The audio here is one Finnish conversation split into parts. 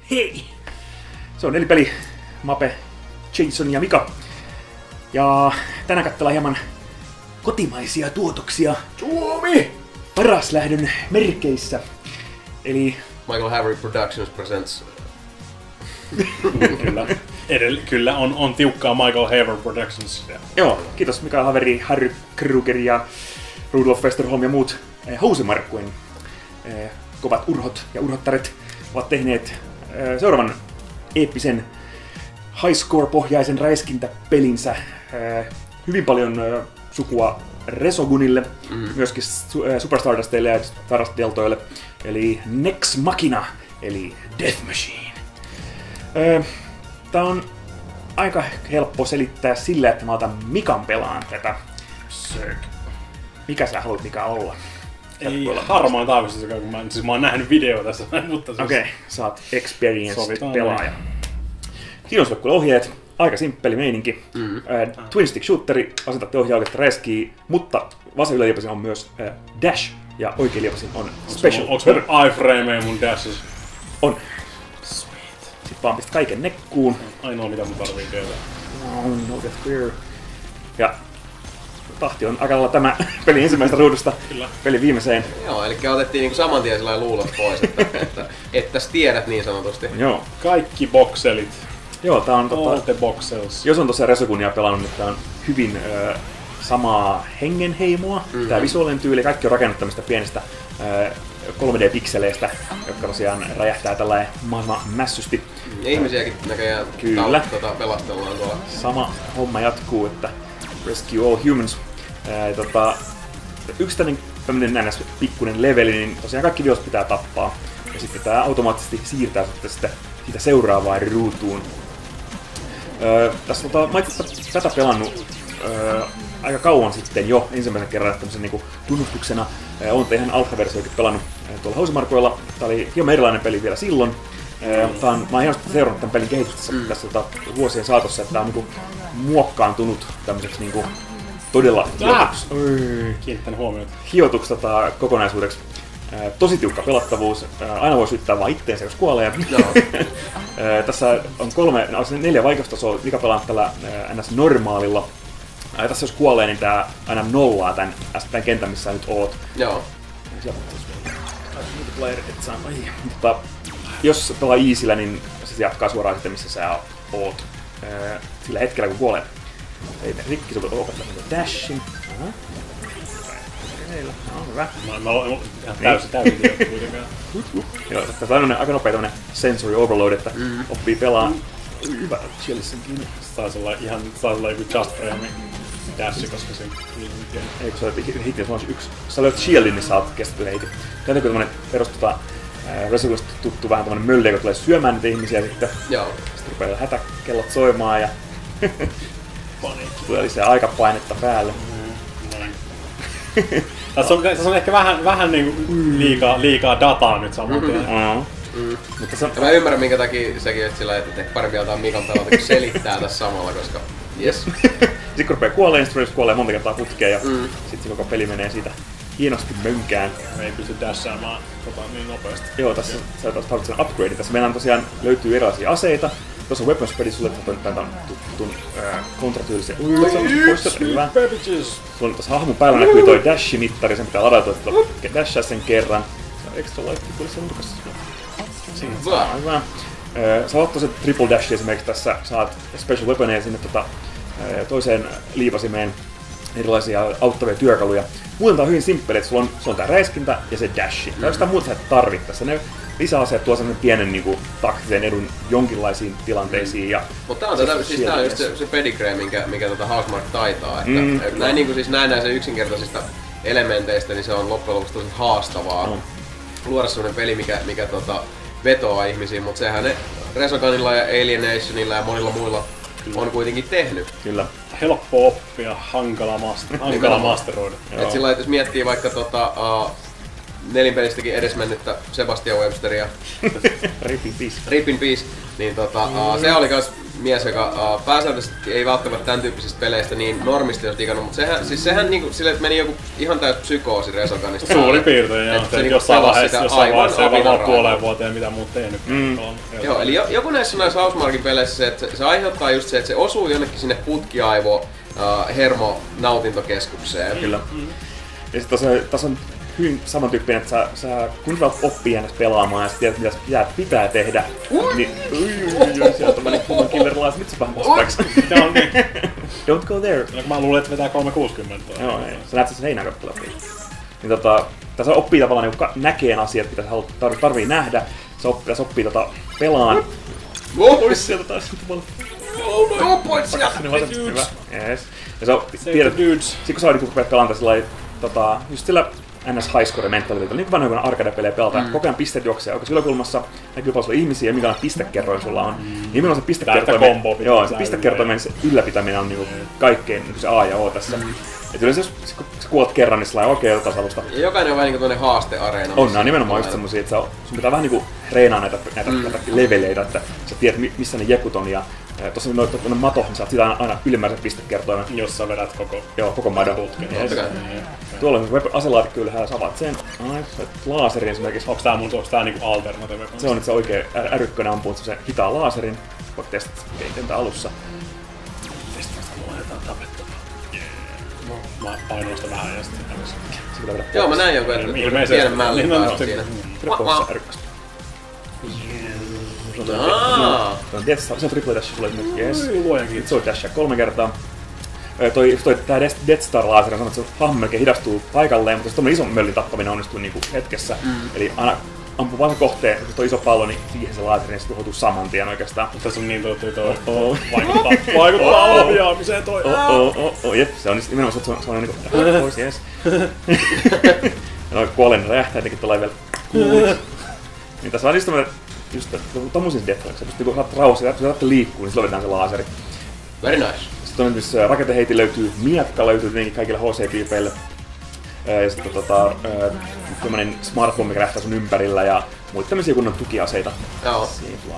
Hei! Se on Nelipeli, Mape, Jason ja Mika. Ja tänään katsellaan hieman kotimaisia tuotoksia Suomi! Paras lähdön merkeissä. Eli Michael Havery Productions presents. Kyllä on tiukkaa Michael Haver Productions. joo, kiitos Mika Haveri, Harry Kruger ja Rudolf Westerholm ja muut Housemarkkuen kovat urhot ja urhottaret ovat tehneet seuraavan eeppisen high-score-pohjaisen räiskintäpelinsä. Hyvin paljon sukua Resogunille, myöskin Super Stardustille ja Stardust Deltoille, eli Nex Machina, eli Death Machine. Tää on aika helppo selittää sillä, että mä otan Mikan pelaan tätä. Mikä sä haluat Mika olla? Ei harmaan taivasta, kun mä oon nähnyt video tästä, mutta siis... Okei, sä oot experienced-pelaaja. Siinä on sulle kuule ohjeet, aika simppeli meininki. Twin stick shooteri, asentatte ohjauksesta räiskii, mutta vasen yläliipasin on myös dash ja oikea liipasin on special. Onks meidän iframeja mun dashes? On. Sweet. Sitten vaan pistät kaiken nekkuun. Ainoa mitä mun tarvii tehdä. No get clear. Ja tahti on aika lailla tämä peli ensimmäisestä ruudusta peli viimeiseen. Joo, eli otettiin niinku saman tien sellainen luulot pois, että tiedät niin sanotusti. Joo. Kaikki bokselit. Joo, tää on All the boxels. jos on tosiaan Resogunia pelannut, niin tää on hyvin samaa hengenheimoa. Tää visuaalinen tyyli, kaikki on rakennut tämmöistä pienestä 3D-pikseleistä, jotka tosiaan räjähtää tällainen maailman mässysti. Ja ihmisiäkin näköjään Kyllä. pelastellaan tuolla. Sama homma jatkuu, että Rescue All Humans. Yksittäinen tämmönen näennäs pikkuinen leveli, niin tosiaan kaikki viholliset pitää tappaa. Ja sitten tää automaattisesti siirtää sitten siitä seuraavaan ruutuun. Tässä mä itse tätä pelannut aika kauan sitten jo ensimmäisen kerran tämmösen niinku tunnustuksena. Olen ihan alpha-versioikin pelannut tuolla Housemarquella. Tää oli hieman erilainen peli vielä silloin. Mä oon hienosti seurannut tämän pelin kehitystä tässä vuosien saatossa, että tää on niinku muokkaantunut tämmöiseksi niinku todella hiotuksi kokonaisuudeksi. Tosi tiukka pelattavuus, aina voi syyttää vaan itteensä, jos kuolee. Tässä on 4 vaikeustasoa, mikä pelaa tällä NS-normaalilla. Tässä jos kuolee, niin tää aina nollaa tämän kentän, missä nyt oot. Joo. Mutta jos pelaa easyllä, niin se jatkaa suoraan sitten, missä sä oot sillä hetkellä, kun kuolee. Ei me rikki, sun opettaa dashin. Hyvä. Mä oon ihan täysin kuitenkaan. Joo, tässä on aika nopea tämmönen sensory overload, että oppii pelaa. Hyvä, Chillissenkin. Taisi olla joku Just Frame dashi, koska se ei kun sä olet hitti, jos yksi. Sä löydät shieldin, niin sä oot kestetty heitin. Täytyy tämmönen perus Resolvesta tuttu vähän tämmönen mölli, joka tulee syömään niitä ihmisiä sitten. Joo. Sitten rupeaa hätäkellot soimaan ja tulee lisää aikapainetta päälle. Tässä on ehkä vähän niinku liikaa dataa nyt saman tien. Ja mä ymmärrän minkä takia sekin on sillä, että parempi antaa Mikan pelata, kun selittää tässä samalla, koska yes. Sitten kun rupeaa kuoleen, niin kuolee monta kertaa putkeen ja sitten se koko peli menee siitä hienosti mönkään. Ei pysty dashaamaan niin nopeasti. Joo, tässä sä tarvitset upgrade. Tässä meillä tosiaan löytyy erilaisia aseita. Tuossa on weapons peli sulle tämän tuttun kontratyylisen. Hyvä. Sulla tuossa hahmon päällä näkyy toi dash-mittari, sen pitää ladata, että dashaa sen kerran. Se on extra life tuossa nurkassa. Hyvä. Sä oot tosiaan triple dash esimerkiksi tässä, saat special weaponeja sinne toiseen liipasimeen, erilaisia auttavia työkaluja. Muuten tää on hyvin simppeli, että sulla on tää räiskintä ja se dashi. Tai jostain muuta sä et tarvit tässä. Ne lisäaseet tuo sellainen pienen niinku taktisen edun jonkinlaisiin tilanteisiin. Mutta tää on siis tää on just se pedigree, minkä Housemarque taitaa. Että näin niinku siis näennäisen yksinkertaisista elementeistä, niin se on loppujen lopuksi tosi haastavaa luoda sellainen peli, mikä vetoaa ihmisiin, mutta sehän ne Resogunilla ja Alienationilla ja monilla muilla on kuitenkin tehnyt. Kyllä. Helppo oppia, hankala masteroida. Et sillä jos miettii vaikka nelinpelistäkin edesmennyttä Sebastian Websteria Rip in peace. Rip in peace, niin se oli kans mies, joka pääsääntöisesti ei välttämättä tämän tyyppisistä peleistä niin normisti olisi digannut, mutta sehän niinku, sille meni joku ihan täys psykoosi Resogunista. Suurin piirtein, joo. Se jossain vaiheessa ei varmaan puoleen vuoteen mitä muut tehnyt. Joo, eli joku näissä Housemarquin peleissä se, että se aiheuttaa just se, että se osuu jonnekin sinne putkiaivo hermo-nautintokeskukseen. Kyllä. Ja sitten tässä on hyvin samantyyppinen, että sä kun sä oppii ennäs pelaamaan ja sä tiedät mitä pitää tehdä, niin sieltä meni kunnon killerlaas, nyt sä vähän vastaaks. Don't go there. Mä luulen, että vetää 360. Joo, ei. Sä näet sen heinäkappaleet. Niin tässä oppii tavallaan niinku näkeen asiat, mitä sä tarvii nähdä. Tässä oppii pelaan. Pois sieltä taas Pois sieltä! Hyvä. Yes. Ja sä tiedät, sit kun sä olet pelaamaan tässä just sillä NS highscore mentaliteetillä, niin kuin vanhoina arcade-pelejä pelataan, koko ajan pisteet juoksee oikeassa yläkulmassa, näkyy paljon sulla ihmisiä ja minkälainen pistekerroin sulla on. Nimenomaan se pistekertoimen ylläpitäminen on niinku kaikkein niinku se A ja O tässä. Et yleensä jos sä kuolet kerran, niin sillä on oikein tasalusta. Ja jokainen on vähän niinku tuonne haasteareena. On, nää on nimenomaan just semmosia, että sun pitää vähän niinku treenaa näitä leveleitä, että sä tiedät missä ne jekut on. Ja tossa on mato, niin saat sitä aina ylimmäisen pistekertoimen. Jos sä vedät koko madon. putken. Tuolla on aselaatikko ylhäällä, sä avaat sen. Laaserin esimerkiksi. Onks tää niinku alternative? Se on, että se oikein R1 ampuu se hitaan laaserin. Voit testata kentä alussa. Testata luotetaan tapettavaa. Mä painoin sitä vähän ja sitten joo, mä näin jonkun, että pienen mällin taas siinä. Kyllä pohjassa R1. Se on triple dash sulle nyt, jees. Se on dashia 3 kertaa. Tää Death Star laser on sanonut, että se hahmo melkein hidastuu paikalleen, mutta se tommonen ison möllin tappaminen onnistuu niinku hetkessä. Eli aina ampuu vaan se kohteen, jos on iso pallo, niin siihen se laser niin se tuhoutuu saman tien oikeastaan. Mutta se on niin vaikuttaa ohjaamiseen toi. Jep, se on nimenomaan se on niinku pois, jees. Ja kuolen räjähtää jotenkin tuolla vielä niin tässä on just tommosin deathlock, kun saat rauhassa ja saatte liikkuu, niin silloin vedetään se laaseri. Very nice. Sitten on esimerkiksi raketeheiti löytyy, miekka löytyy tietenkin kaikille HC-tyypeille. Ja sitten tämmönen smart bomb, mikä lähtee sun ympärillä ja muita tämmösiä kunnon tukiaseita. Joo.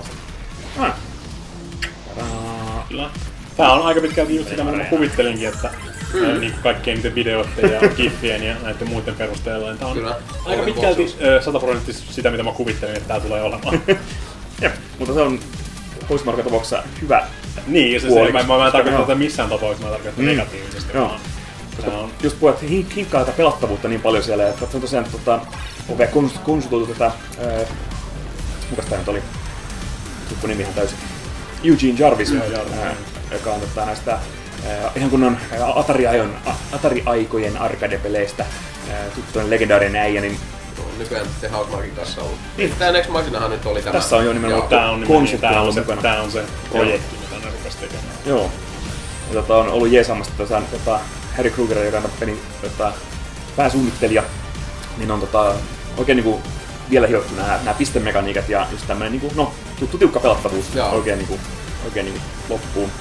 Kyllä. Tää on aika pitkälti just sitä, mitä mä kuvittelinkin, että niin kuin kaikkien niiden videoiden ja giffien ja näiden muiden perusteella. Tää on kyllä. Aika pitkälti 100% sitä, mitä mä kuvittelin, että tää tulee olemaan. Jep, mutta se on Housemarquin tapauksessa hyvä. Niin, ja mä en tarkoita tätä missään tapauksessa, mä tarkoitan negatiivisesti. Joo. Just puhuit, että hinkkaa tätä pelattavuutta niin paljon siellä, että se on tosiaan konsultoitu tätä, kukas tää nyt oli? Tuppu nimi ihan täysin. Eugene Jarvis, joka on näistä ihan kunnon Atari-aikojen arcade-peleistä tuttuinen legendaarinen äijä, niin nykyään sitten Housemarquin kanssa ollut. Niin. Tää Next Machinahan nyt oli tämä. Tässä on jo nimenomaan konsulttina ollut mukana. Tää on se projekti, mitä ne rupes tekemään. Joo. Ja on ollut jeesaamassa Harry Krueger, joka on pelin pääsuunnittelija, niin on oikein niinku vielä hiottu nää pistemekaniikat ja just tämmönen niinku, tuttu tiukka pelattavuus oikein niinku loppuun.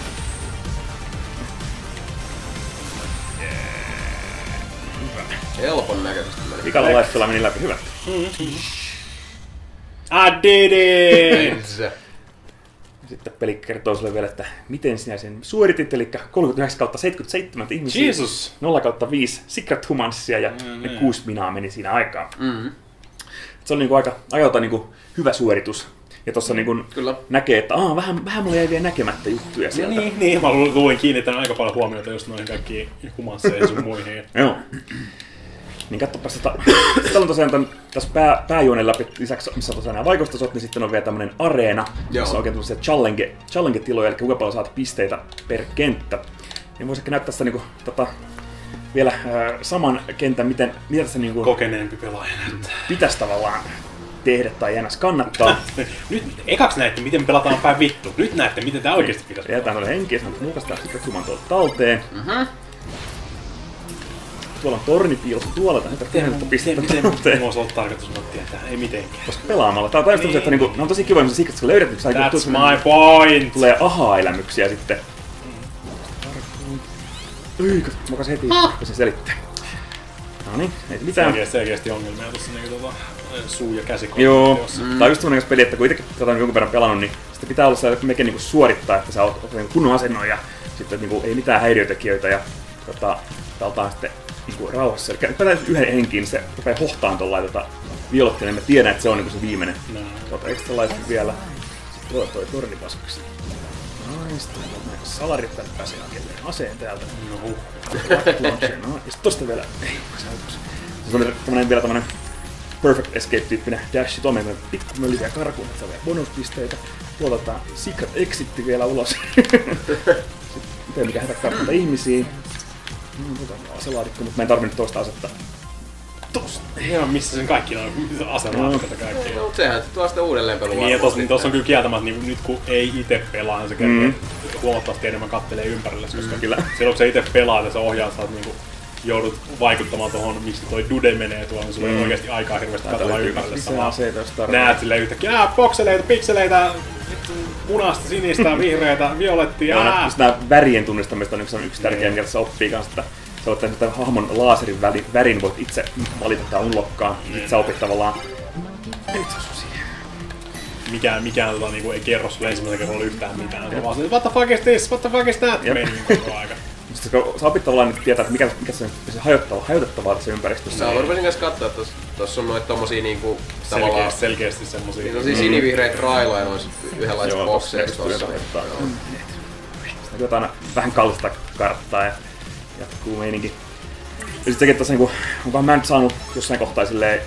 Helpon näköisesti meni. Vikalla laistella meni läpi, hyvä. I did it! Sitten peli kertoo sulle vielä, että miten sinä sen suoritit, eli 39/77 ihmisiä, Jesus. 0/5 Secret Humansia ja ne 6 minaa meni siinä aikaan. Se on niinku aika niinku hyvä suoritus. Ja tossa niinku näkee, että vähän mulla jäi vielä näkemättä juttuja sieltä. Niin, mä luin kiinnittänyt aika paljon huomiota just noihin kaikkiin humansseihin ja sun muihin. Joo. Niin katsopas, täällä on tosiaan tässä pääjuonen läpi lisäksi, missä on tosiaan nämä vaikeustasot, niin sitten on vielä tämmönen areena, missä on oikein tämmöisiä challenge-tiloja, eli kuinka paljon saat pisteitä per kenttä. Niin vois ehkä näyttää sitä niinku, vielä saman kentän, mitä tässä niinku kokeneempi pelaaja näyttää. Pitäisi tavallaan tehdä tai enää kannattaa. Nyt ekaks näette, miten pelataan päin vittu. Nyt näette, miten tää oikeesti pitäisi. Jätään tuolle henkiä, sanotaan, että mulkaistaan sitten Human tuolta talteen. Tuolla on torni piilossa tuolla, tai tehdään pistettä talteen. Miten mulla on tarkoitus tietää? Ei mitenkään. Koska pelaamalla. Tää on taas että ne on tosi kivoja, missä kun löydät, että that's my point! Tulee aha-elämyksiä sitten. Mokas heti, kun se selittää. Noniin, ei mitään. Selkeästi ongelmia tossa niinku suu- ja käsikontakti. Joo, tää on just semmonen peli, että kun itekin tätä on jonkun verran pelannut, niin sitten pitää olla se mekin niinku suorittaa, että sä oot kunnon asennon ja sitten niinku ei mitään häiriötekijöitä ja tältä sitten niinku rauhassa. Eli päätään yhden henkiin, niin se rupeaa hohtaan tollain Violettia, niin mä tiedän, että se on niinku se viimeinen. Extra life vielä. Sitten toi torni paskaksi. Naista, salarit tänne pääsee hakemaan aseen täältä. No ja sit tosta vielä, se on vielä tämmönen Perfect Escape-tyyppinen dashi tuomioon, pikkumölliä karkuun, että saa vielä bonuspisteitä. Tuolta Secret Exitti vielä ulos. Sitten mikä heitä karkuta ihmisiä. Aselaadikko, mutta mä en tarvinnut toista asetta. Tosta! Joo, missä sen kaikki on aselaadikkoita kaikki. No, sehän se tuo sitä uudelleen pelua. Niin, ja tossa on kyllä kieltämättä, niin nyt kun ei ite pelaa, niin se kertoo huomattavasti enemmän kattelee ympärille, koska silloin kun sä ite pelaat ja sä ohjaat, sä niinku joudut vaikuttamaan tohon, miksi toi dude menee tuolla, niin sulla ei oikeesti aikaa hirveästi katsella ympärille. Sä näet silleen yhtäkkiä, bokseleita, pikseleitä, punaista, sinistä, vihreitä, violettia. Joo, nää värien tunnistamista on yksi tärkeä, mikä tässä oppii kanssa, että sä voit tehdä hahmon laaserin värin, voit itse valita tää unlockkaan. Sit sä opit tavallaan mikään niinku ei kerro sulle ensimmäisen kerralla yhtään mitään. Se vaan se, what the fuck is this, what the fuck is that? Meni koko aika. Sitten kun sä opit tavallaan nyt tietää, että mikä se hajottavaa tässä ympäristössä. Mä rupesin kanssa katsoa, että tossa on noita tommosia niinku tavallaan selkeästi semmosia. Niin tosi sinivihreitä railoja noissa yhdenlaiset bokseissa tossa. Sitä on aina vähän kallista karttaa ja jatkuu meininki. Ja sit sekin, että onkohan mä nyt saanut jossain kohtaa silleen,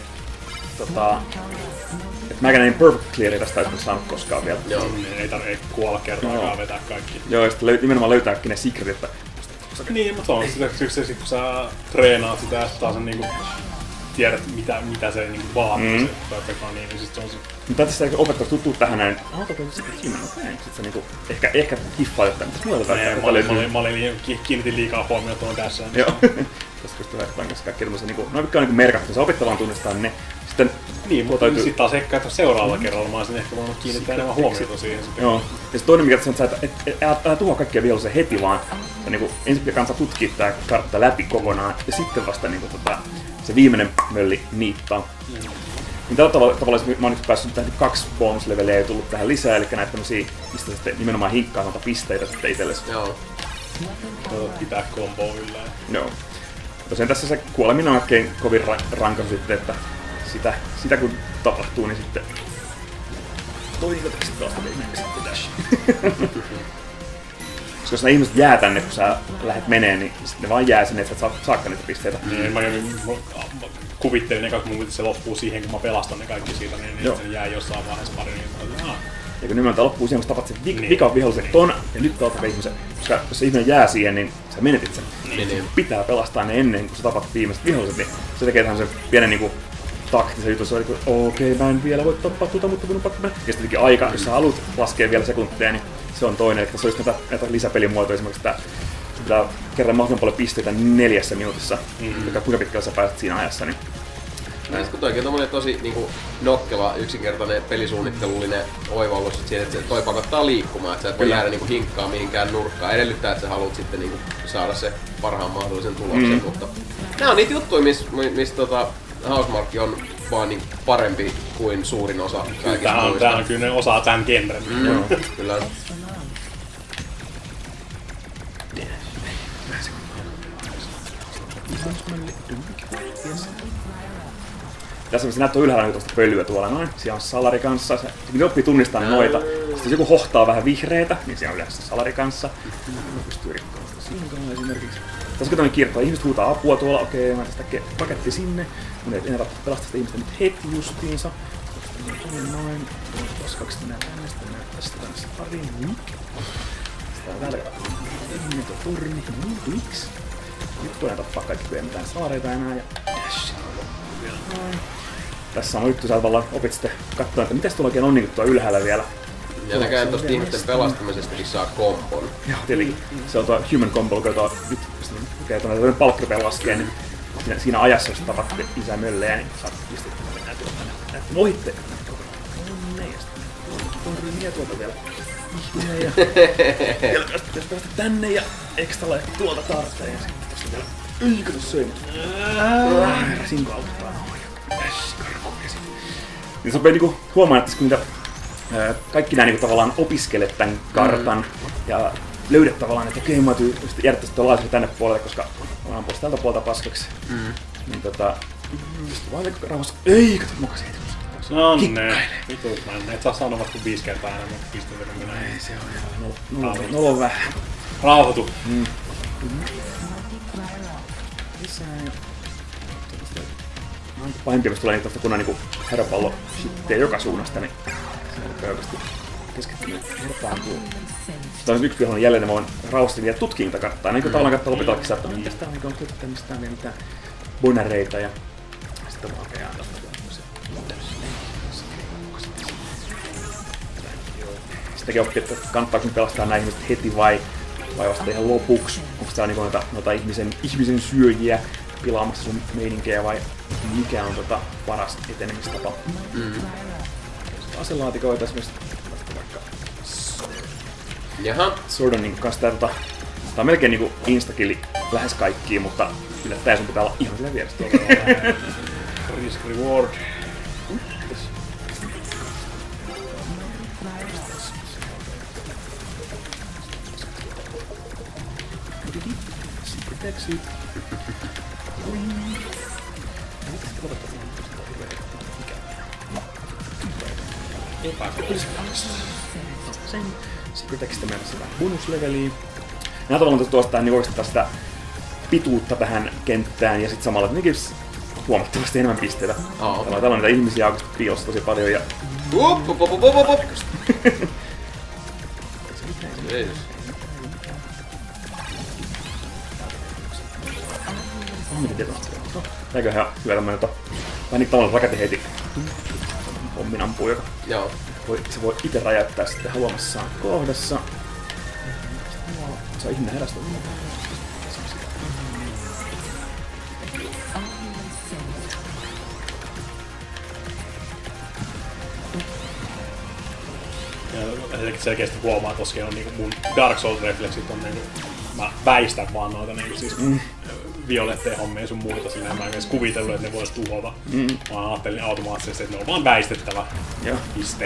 että mäkään en perfect clearia tästä ei saanut koskaan vielä. Joo, ei tarvitse kuolla kertaakaan vetää kaikki. Joo, ja sitten nimenomaan löytää ne secretit, että... Niin, mutta se on sitä, kun sä treenaat sitä ja taas on niinku... Tiedät mitä se niinku vaatii se perfect niin sit se on se... Mutta tässä opettaa tuttua tähän näin, sit sä niinku ehkä hiffaat, että mitäs muuta tätä kiinnitin liikaa huomioon tuohon tässä. Joo. Tässä pystyy vertaan kanssa kaikki tämmöset niinku, no mitkä on niinku merkattu, sä opit tavallaan tunnistaa ne. Sitten niin, mutta sit taas ehkä seuraavalla kerralla mä olisin ehkä voinut kiinnittää enemmän huomiota siihen sitten. Joo. Ja sit toinen mikä tässä on, että sä et tuhoa kaikkia vihollisia heti vaan. Sä niinku ensin kannattaa tutkia tää kartta läpi kokonaan ja sitten vasta niinku se viimeinen mölli niittaa. Niin tällä tavalla mä oon nyt päässyt tähän 2 bonusleveliä ja tullut tähän lisää, eli näitä tämmösiä, mistä sitten nimenomaan hinkkaa noita pisteitä sitten itsellesi. Joo. Pitää komboa yllä. Joo. Tosiaan tässä se kuoleminen on oikein kovin ranka sitten, että sitä kun tapahtuu, niin sitten... Toivottavasti taas viimeksi sitten dash. Koska jos nämä ihmiset jää tänne, kun sä lähdet meneen, niin sitten ne vaan jää sinne, että sä et saakka niitä pisteitä. Niin, mä kuvittelin eka, kun se loppuu siihen, kun mä pelastan ne kaikki siitä, niin se jää jossain vaiheessa pari, niin ja kun nimenomaan loppuu siihen, kun sä tapat sen vikan vihollisen ton, ja nyt tapaat ihmisen, koska jos se ihminen jää siihen, niin sä menetit sen. Niin. Pitää pelastaa ne ennen, kun sä tapat viimeiset viholliset, niin se tekee tähän sen pienen niinku taktisen jutun, se oli okei, mä en vielä voi tappaa tuota, mutta minun pakko mennä. Ja sitten aika, jos sä haluat laskea vielä sekunteja, niin se on toinen. Eli tässä olisi näitä lisäpelimuotoja, esimerkiksi että pitää kerran mahdollisimman paljon pisteitä 4 minuutissa, kuinka pitkällä sä pääset siinä ajassa. Niin. Ja kun toikin on tommonen tosi niinku nokkela, yksinkertainen pelisuunnittelullinen oivallus siihen, että toi pakottaa liikkumaan, että sä et voi jäädä niinku hinkkaa mihinkään nurkkaan. Edellyttää, että sä haluat sitten niinku saada se parhaan mahdollisen tuloksen, mutta nää on niitä juttuja, missä Housemarque on vaan niin parempi kuin suurin osa kaikista muista. Tää on kyllä ne osaa tän genren. Joo, kyllä. Tässä se näyttää ylhäällä tuosta pölyä tuolla noin. Siellä on salari kanssa. Se oppii tunnistamaan noita. Sitten jos joku hohtaa vähän vihreitä, niin siellä on yleensä salari kanssa. Pystyy rikkomaan sitä sinkoa esimerkiksi. Tässä on tämmöinen kirkko. Ihmiset huutaa apua tuolla. Okei, mä tästä paketti sinne. Mun ei enää pelastaa sitä ihmistä nyt heti justiinsa. Noin. Tuossa 2 mennään tänne. Sitten mennään tästä pariin. Sitä on täällä. Ennen tuo turni. Miksi? Nyt voidaan tappaa kaikki, kun ei mitään salareita enää. Ja dash. Tässä on juttu, sä tavallaan opit sitten katsoa, että mitäs tuolla oikein on niin tuo ylhäällä vielä. Ja näkään tosta ihmisten pelastamisestakin saa kompon. Joo, tietenkin. Se on tuo human combo, joka nyt tuonne palkki rupeaa laskee, niin siinä ajassa, jos tapat lisää möllejä, niin saat pistettyä näitä ohitte. Ja sitten tuon ryhmiä tuolta vielä. Ja jos päästä tänne ja extra life tuolta tarvitsee ja sitten tosta vielä. Kato söi. Sinko auttaa. Tässä karkuun ja sitten Niin sopii niinku huomaa, että kun kaikki nää niinku tavallaan opiskelet tän kartan ja löydät tavallaan, että okei, mä täytyy järjestäisi tuon laaseri tänne puolelle, koska mä oon pois tältä puolta paskaksi. Niin vaan rauhassa. Ei, kato mukaan siitä. No ne, vitu mä et saa sanoa kuin 5 kertaa enemmän pisteitä kuin minä. Ei, se on ihan nolon vähän. Rauhoitu. Pahimpia, jos tulee niitä kunnan niinku herrapallo shitteä joka suunnasta, niin se on oikeasti keskittyminen herpaantuu. Tämä on yksi vihollinen jälleen, mä voin rauhasti vielä tutkiin tätä karttaa. Niin kuin tavallaan katsoa lopetalakin että mitäs tää on, mikä on tutkia, mistä on vielä mitään bonareita ja sitten vaan okei, antaa Sitäkin oppii, että kannattaako pelastaa nämä ihmiset heti vai vasta ihan lopuksi. Onko täällä niinku noita ihmisen syöjiä pilaamassa sun meininkejä vai mikä on paras etenemistapa. Aselaatikoita esimerkiksi vaikka Sordonin kanssa tää on melkein niinku instakilli lähes kaikkiin, mutta yllättäen sun pitää olla ihan sillä vieressä tuolla. Risk reward. Exit. Secret Exit mennessä vähän bonusleveliä. Nää tavallaan tuosta niin oikeastaan sitä pituutta tähän kenttään ja sit samalla huomattavasti enemmän pisteitä. Täällä on niitä ihmisiä oikeasti piilossa tosi paljon ja... Näköhän hyvä tämmönen, vähän niin tavallaan raketinheiti pommin ampuu, joka se voi ite räjäyttää sitten haluamassaan kohdassa. Se on ihminen herästä. Ja selkeästi huomaa, koska on niinku mun Dark Souls-refleksit on niinku... Mä väistän vaan noita niinku siis violetteja hommia sun muita silleen. Mä en edes kuvitellut, että ne vois tuhota. Mä ajattelin automaattisesti, että ne on vaan väistettävä. Piste.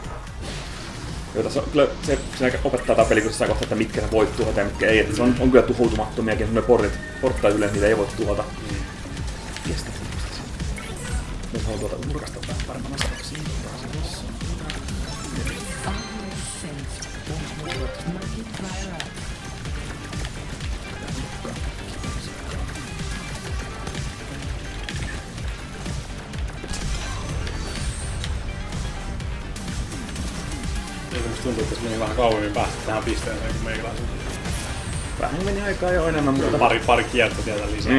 Se opettaa tää peli, kun sä kohtaa, että mitkä sä voit tuhota ja mitkä ei. Että se on kyllä tuhoutumattomiakin, semmonen porttait yleensä niitä ei voi tuhota. Kestä. Jos haluaa tuolta nurkasta vähän paremman asetuksen. Tuntuu, että se meni vähän kauemmin päästä tähän pisteeseen kuin meikäläisen. Vähän meni aikaa jo enemmän, mutta... Pari kiertotietä lisää.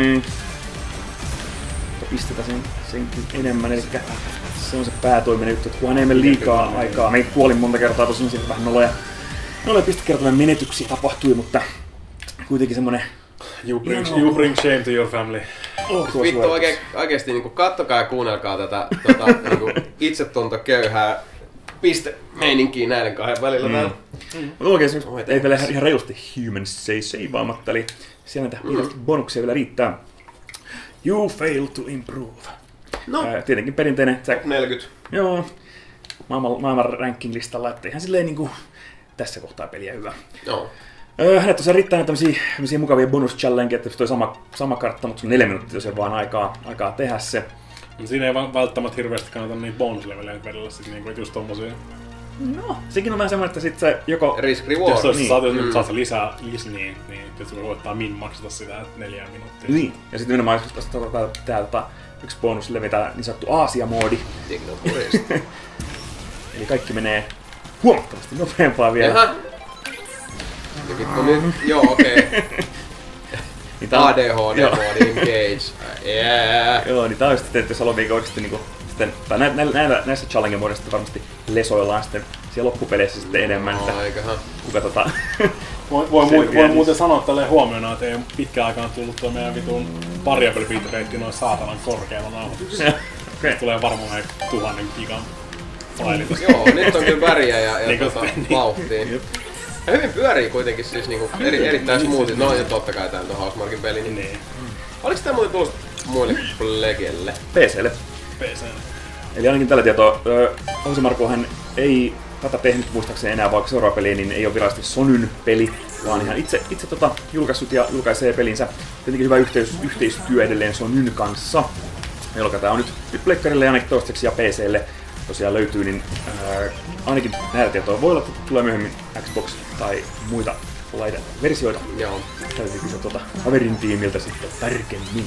Pistetä senkin enemmän, eli se on se päätoiminen juttu, että kunhan ei mene liikaa aikaa. Meitä kuolin monta kertaa tosiaan siitä vähän noloja pistekertoinen menetyksiä tapahtui, mutta kuitenkin semmonen... You bring shame to your family. Vittu oikeesti niinku kattokaa ja kuunnelkaa tätä niinku itsetuntoköyhää piste-meininkiä näiden kahden välillä täällä. Mutta oikeesti ei vielä ihan reilusti human save-vaamatta, eli siellä näitä bonuksia vielä riittää. You fail to improve. No. Tietenkin perinteinen... 40. Joo. Maailman ranking-listalla, että ihan silleen niinku tässä kohtaa peliä hyvä. Joo. Hänet tosiaan riittää tämmösiä mukavia bonus-challengeja, että toi sama kartta, mutta 4 minuuttia tosiaan vaan aikaa tehdä se. Siinä ei välttämättä hirveästi kannata niitä bonus-levelejä vedellä sit niinku just tommosia. No, sekin on vähän semmoinen, että sit se joko... Risk reward. Jos saat se lisää, niin tietysti voi voittaa min-maksata sitä 4 minuuttia. Niin, ja sitten nimenomaan täältä yksi bonuslevi, tää niin sanottu Aasia-moodi. Eli kaikki menee huomattavasti nopeampaa vielä. Jaha. Ja vittu nyt, joo okei. ADHD-moodi engage. Yeah. Joo, niin tää on sitten, että jos haluaa oikeesti niinku... Tai näissä challenge-moodissa varmasti lesoillaan sitten siellä loppupeleissä sitten enemmän, että kuka Voi muuten sanoa tälleen huomiona, että ei ole pitkään aikaan tullut tuo meidän vitun variable bitrate noin saatanan korkealla nauhoituksessa. Okay. Tulee varmaan 1000 gigan faili. Joo, nyt on kyllä väriä ja vauhtia. Ja hyvin pyörii kuitenkin siis niinku erittäin smoothit. No ja totta kai tää on Housemarquin peli. Niin. Oliks tää muuten tullut muille Legelle? PC:lle. PC. Eli ainakin tällä tietoa, Jose Markohan ei tätä tehnyt muistaakseni enää, vaikka seuraava peli niin ei ole virallisesti Sonyn peli, vaan ihan itse julkaissut ja julkaisee pelinsä. Tietenkin hyvä yhteistyö edelleen Sonyn kanssa, jolloin tämä on nyt pleikkarille ja ainakin toistaiseksi ja PC:lle tosiaan löytyy, niin ainakin näillä tietoa voi olla, että tulee myöhemmin Xbox tai muita versioita. Joo. Täytyy kysyä Haverin tiimiltä sitten tarkemmin.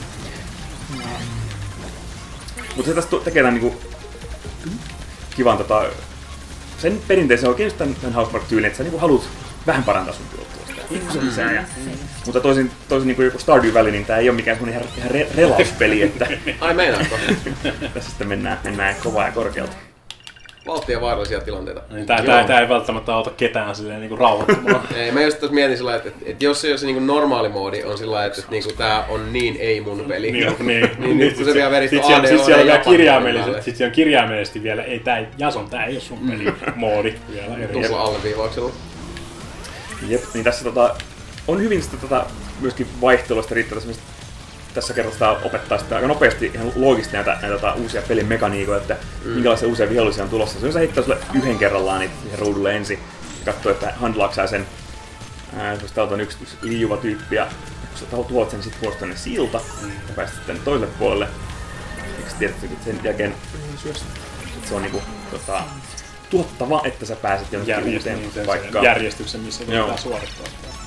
Mutta se tästä tekee tämän niinku kivan sen perinteisen oikein tämän Housemarque-tyylin, että sä niinku haluat vähän parantaa sun tuotteesta. Lisää. Mutta toisin niinku joku Stardew Valley, niin tää ei oo mikään semmonen ihan relauspeli, että ai meinaatko? tässä sitten mennään kovaa ja korkealta. Vauhtia vaarallisia tilanteita. Niin, tää ei välttämättä auta ketään silleen niinku rauhoittumaan. Ei, mä just tässä mietin sillä että jos se niinku normaali moodi on sillä että niinku tää on niin ei mun peli. Niin kun se vielä veristä ADO sit siellä on kirjaimellisesti vielä, tää ei oo sun peli moodi vielä eri. Tuolla alleviivauksella. Jep, niin tässä on hyvin sitä myöskin vaihtelusta riittää tässä kertaa opettaa sitä aika nopeasti ihan loogisesti näitä uusia pelin mekaniikoja, että minkälaisia uusia vihollisia on tulossa. Se on se heittää sulle yhden kerrallaan niitä ruudulle ensin ja katsoo, että handlaako sen. Jos täältä on yksi liijuva tyyppi ja kun sä tuot sen sit vuosi tänne silta ja pääset sitten toiselle puolelle. Eikö tiedätkö, että sen jälkeen se on niinku tuottava, että sä pääset jonnekin uuteen paikkaan. Järjestyksen, missä pitää suorittaa.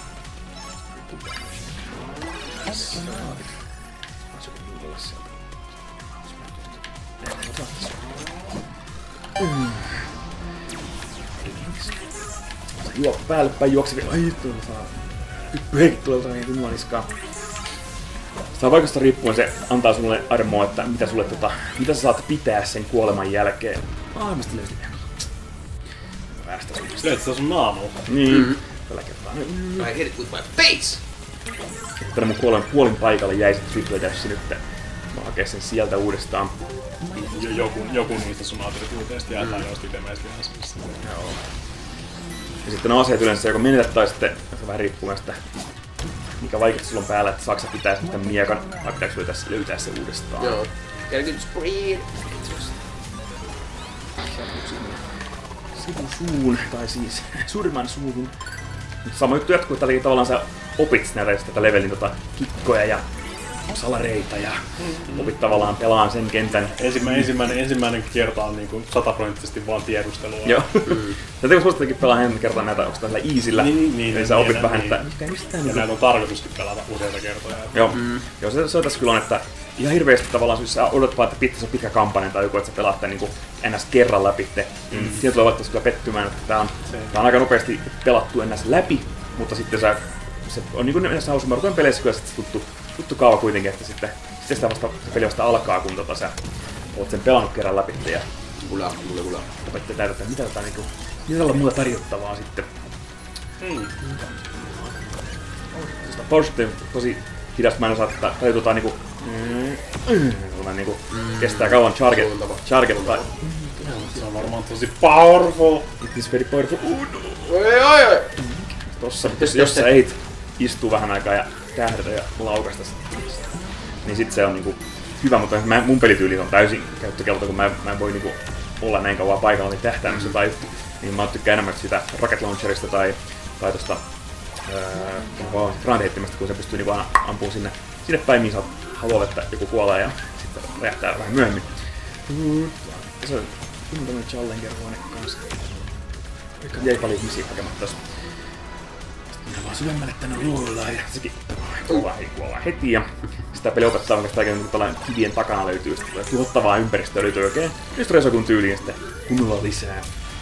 Päälle päin juoksevia. Ai tuolla saa hyppyheikin tuolta niin kunnolla niskaan. Sitä vaikutusta riippuen se antaa sulle armoa, että mitä sä saat pitää sen kuoleman jälkeen. Mistä löysin vielä? Väärästä suunnasta. Löyt sitä sun naamalla. Niin. Tällä kertaa. I hit it with my face! Tänne mun kuolin paikalle jäi sit triple dashi nyt. Mä hakee sen sieltä uudestaan. Joku niistä sun attribuuteista jää tai joista itemeistä jää. Joo. Ja sitten ne aseet yleensä joko menetät tai sitten se vähän riippuu näistä mikä vaikeasti sulla on päällä, että saako sä pitää sitten miekan vai pitääkö löytää se uudestaan. Joo. Get a good spree. Sivusuun, tai siis surman suuhun. Sama juttu jatkuu, että tavallaan sä opit näitä tätä levelin kikkoja ja salareita ja opit tavallaan pelaan sen kentän. Ensimmäinen kerta on niinku 100% vaan tiedustelua. Joo. Sä teekö suosittekin pelaa enemmän kertaa näitä, onko tällä easillä? Niin sä opit vähän, että ja näitä on tarkoituskin pelata useita kertoja. Joo. Joo, se tässä kyllä on, että ihan hirveästi tavallaan, jos sä odotat vaan, että pitäisi pitkä kampanja tai joku, että sä pelaat tämän niin ns. Kerran läpi. Sieltä tulee valitettavasti kyllä pettymään, että tää on aika nopeasti pelattu ns. Läpi, mutta sitten se on niin kuin näissä Housemarquen peleissä kyllä tuttu kaava kuitenkin, että sitten sitä vasta se peli vasta alkaa, kun sä oot sen pelannut kerran läpi ja opette täältä, että mitä tällä on muuta tarjottavaa sitten. Porsche tosi hidasta, mä en osaa tajututaan niinku kestää kauan charget tai se on varmaan tosi powerful. It is very powerful. Oi. Tossa, jos sä eit istuu vähän aikaa ja tähdätä ja laukasta niin sit se on niinku hyvä, mutta mun pelityyli on täysin käyttökelta, kun mä en voi niinku olla näin kauan paikalla niin tähtäämässä tai niin mä tykkään enemmän sitä rocket launcherista tai tosta granateheittämästä, kun se pystyy niinku ampuu sinne päin, mihin sä haluat, että joku kuolee ja sitten räjähtää vähän myöhemmin. Se on tämmönen challenger-huone kanssa. Jäi paljon ihmisiä hakematta tossa. Sitten vaan syvemmälle tänne luollaan ja sekin kuollaan heti ja sitä peli opettaa oikeastaan oikein tällainen kivien takana löytyy sitten tuhottavaa ympäristöä löytyy oikein just Resokun tyyliin ja sitten kunnolla lisää.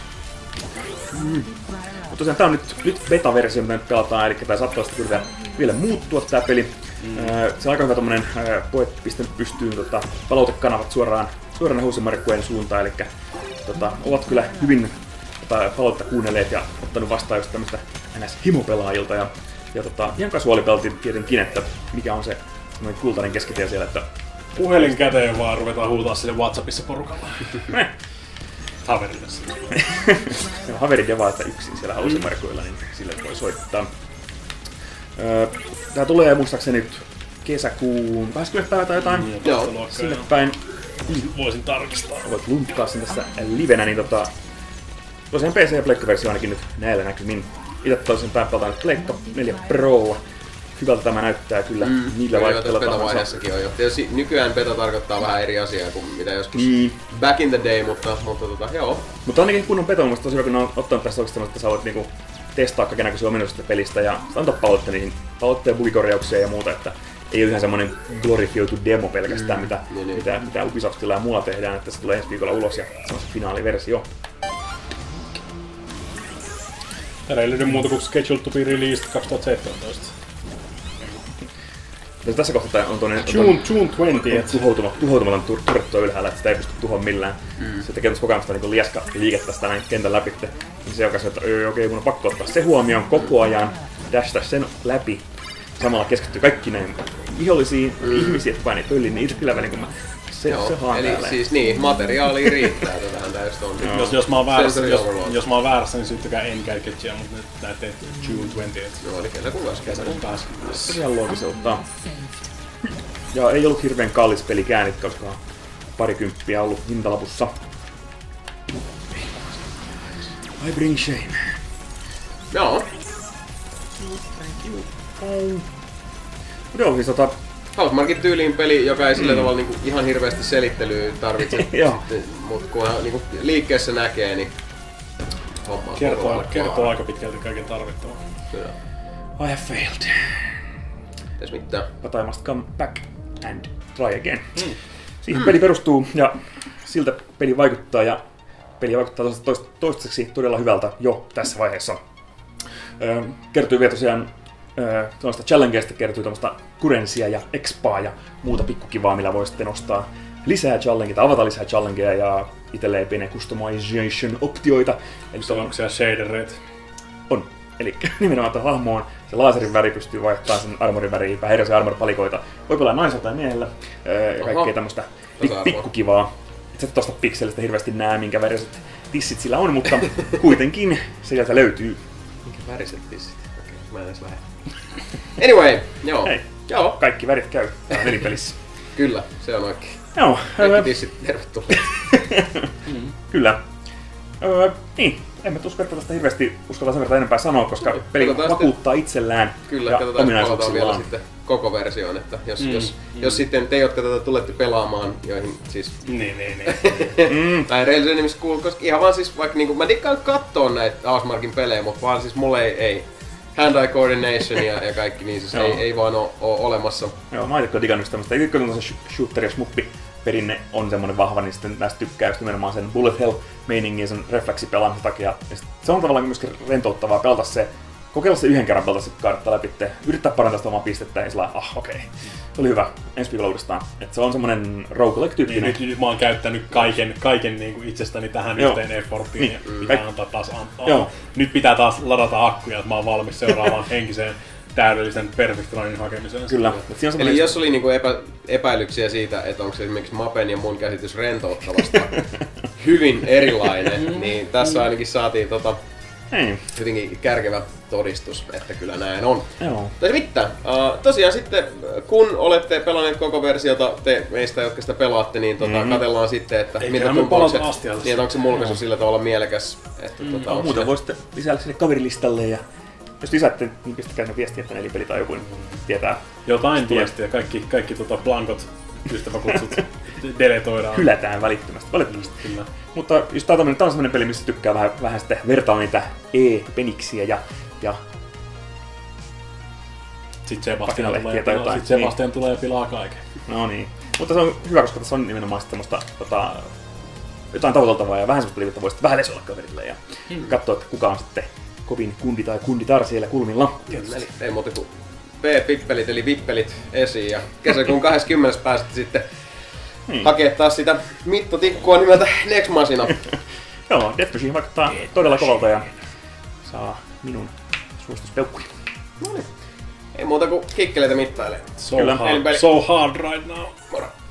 Mutta tosiaan tää on nyt beta-versio, mitä nyt pelataan, eli tää saattaa sitten vielä muuttua tää peli. Se on aika hyvä tommonen pistänyt pystyyn palautekanavat suoraan Housemarquen suuntaan, eli ovat kyllä hyvin palautetta kuunnelleet ja ottanut vastaan just tämmöstä himopelaajilta ja ihan kasuaalipelti tietenkin, että mikä on se kultainen keskitie siellä, että puhelin käteen vaan ruvetaan huutaa sille WhatsAppissa porukalla. Haverille siis. Haverit ja vaan, että yksin siellä Housemarquella, niin sille voi soittaa. Tää tulee muistaakseni nyt kesäkuun 20. päivä tai jotain. Joo. Sinne päin. voisin tarkistaa. Voit lunttaa sen tässä livenä, niin tosiaan PC- ja Pleikka-versio ainakin nyt näillä näkymin. Itse toisen päin pelataan nyt Pleikka 4 Prolla. Hyvältä tämä näyttää kyllä niillä laitteilla tahansa. Beta-vaiheessakin on jo. Tietysti nykyään beta tarkoittaa vähän eri asiaa kuin mitä joskus back in the day, mutta joo. Mutta ainakin kunnon beta on mielestäni tosi hyvä, kun ne on ottanut tässä oikeastaan, että sä voit niinku testaa kaikenlaisia ominaisuuksia pelistä ja antaa palautetta ja bugikorjauksia ja muuta, että ei ole ihan semmonen glorifioitu demo pelkästään, mitä Ubisoftilla ja muulla tehdään, että se tulee ensi viikolla ulos ja se on se finaaliversio. Täällä ei löydy muuta kuin Scheduled to be released 2017. Tässä kohtaa on tuonne June 20. tuhoutumaton turrettua ylhäällä, että sitä ei pysty tuhoon millään. Se tekee tuossa koko ajan sitä niin lieska liikettä sitä näin kentän läpi. Niin se on kanssa, että okei, mun on pakko ottaa se huomioon koko ajan, dashtaa sen läpi. Samalla keskittyy kaikki näin vihollisiin ihmisiä, että vain ei pölli niitä kyllä välin, kun mä se eli siis niin, materiaalia riittää tähän täystontiin. Jos mä oon väärässä, niin syyttäkää Engadgetia, mutta nyt näette June 20. Joo, eli kesäkuun 20. Ihan loogiselta. Ja ei ollut hirveän kallis pelikään, koska parikymppiä ollut hintalapussa. I bring shame. Joo. Joo, siis Housemarquin tyyliin peli, joka ei sillä tavalla niinku ihan hirveästi selittelyä tarvitse, mutta kun niinku liikkeessä näkee, niin homma kertoo aika pitkälti kaiken tarvittavan. Kyllä. I have failed. Tes mitään. But I must come back and try again. Siihen peli perustuu ja siltä peli vaikuttaa ja peli vaikuttaa toistaiseksi todella hyvältä jo tässä vaiheessa. Kertyy vielä tosiaan tuollaista challengeista, kertyy tuollaista currencya ja expaa ja muuta pikkukivaa, millä voi sitten nostaa lisää challengeita, avata lisää challengeja ja itselleen pienen customization-optioita. Eli onko siellä shadereita? On. Eli nimenomaan tuon hahmoon se laserin väri pystyy vaihtamaan sen armorin väriin, vähän erilaisia armor-palikoita. Voi pelaa naisella tai miehellä ja kaikkea tämmöistä pikkukivaa. Et sä tosta pikselistä hirveästi näe, minkä väriset tissit sillä on, mutta kuitenkin sieltä löytyy. Minkä väriset tissit? Okei, mä en edes lähde. Anyway, joo. Hei, joo. Kaikki värit käy pelipelissä. Kyllä, se on oikein. Joo. Kaikki tissit, tervetuloa. Kyllä. Niin, emme uskalla tästä hirveästi uskalla sen verran enempää sanoa, koska peli vakuuttaa itsellään. Kyllä, ja katsotaan, että palataan vielä sitten koko versioon, että jos sitten te, jotka tätä tulette pelaamaan, joihin siis... Tai reellisen nimissä kuuluu, koska ihan vaan siis vaikka niinku, mä dikkaan kattoo näitä Housemarquin pelejä, mutta vaan siis mulle ei hand-eye coordination ja kaikki niin, siis ei vaan oo olemassa. Joo, mä oon itse digannut tämmöstä, itse kun se shooter ja smuppi perinne on semmonen vahva, niin sitten näistä tykkää just nimenomaan sen bullet hell -meiningin sen refleksipelaamisen takia. Ja se on tavallaan myöskin rentouttavaa pelata se, kokeilla se yhden kerran pelata se kartta läpi, yrittää parantaa sitä omaa pistettä ja sillä okei. Se oli hyvä, ensi viikolla uudestaan. Et se on semmonen roguelike-tyyppinen. Niin, nyt mä oon käyttänyt kaiken niin kuin itsestäni tähän yhteen efforttiin ja pitää antaa taas nyt pitää taas ladata akkuja, että mä oon valmis seuraavaan henkiseen täydellisen perfect runin hakemiseen. Kyllä. Eli jos oli niinku epäilyksiä siitä, että onko esimerkiksi Mapen ja mun käsitys rentouttavasta hyvin erilainen, niin tässä ainakin saatiin hyvinkin kärkevä todistus, että kyllä näin on. Joo. Tai mitään. Tosiaan sitten, kun olette pelanneet koko versiota, te meistä, jotka sitä pelaatte, niin katsellaan sitten, että mitä tuntuu se, niin, että onko se mulkaisu sillä tavalla mielekäs. Että, muuten voisitte lisäillä sinne kaverilistalle ja jos lisäätte, niin pistäkää ne viestiä, että Nelipeli tai joku niin tietää. Jotain viestiä, kaikki blankot ystäväkutsut deletoidaan. Hylätään välittömästi, valitettavasti. Kyllä. Mutta jos tää on semmonen peli, missä tykkää vähän sitten vertaa niitä e-peniksiä ja Sitten Sebastian tulee ja pilaa kaiken. No niin. Mutta se on hyvä, koska tässä on nimenomaan semmoista jotain tavoiteltavaa ja vähän semmoista peliä, että voisit vähän lesoilla kaverille ja katsoa, että kuka on sitten kovin kundi tai kunditar siellä kulmilla. Eli ei muuta kuin P-pippelit eli vippelit esiin ja kesäkuun 20. pääsette sitten hakea taas sitä mittotikkua nimeltä Next Machina. Joo, Death Machine vaikuttaa todella kovalta ja saa minun suosituspeukkuni. No niin. Ei muuta kuin kikkeleitä mittailee. So hard right now. Moro.